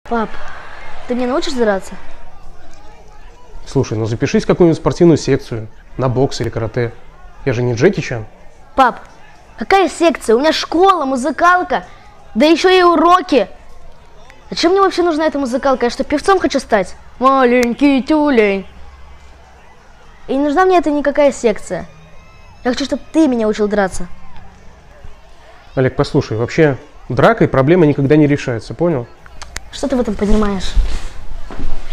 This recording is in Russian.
Пап, ты меня научишь драться? Слушай, ну запишись в какую-нибудь спортивную секцию, на бокс или карате. Я же не Джеки Чан. Пап, какая секция? У меня школа, музыкалка, да еще и уроки. Зачем мне вообще нужна эта музыкалка? Я что, певцом хочу стать? Маленький тюлень. И не нужна мне эта никакая секция. Я хочу, чтобы ты меня учил драться. Олег, послушай, вообще дракой проблема никогда не решается, понял? Что ты в этом понимаешь?